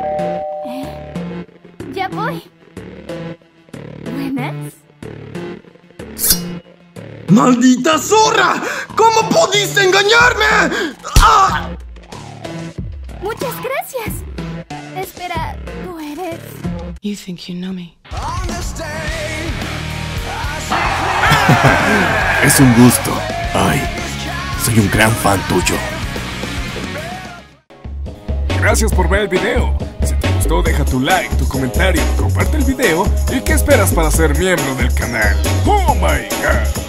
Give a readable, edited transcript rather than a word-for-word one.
Ya voy. ¿Buenas? ¡Maldita zorra! ¿Cómo pudiste engañarme? ¡Ah! Muchas gracias. Espera, ¿tú eres? You think you know me. Es un gusto. Ay, soy un gran fan tuyo. Gracias por ver el video. Si te gustó, deja tu like, tu comentario, comparte el video y ¿qué esperas para ser miembro del canal? ¡Oh my God!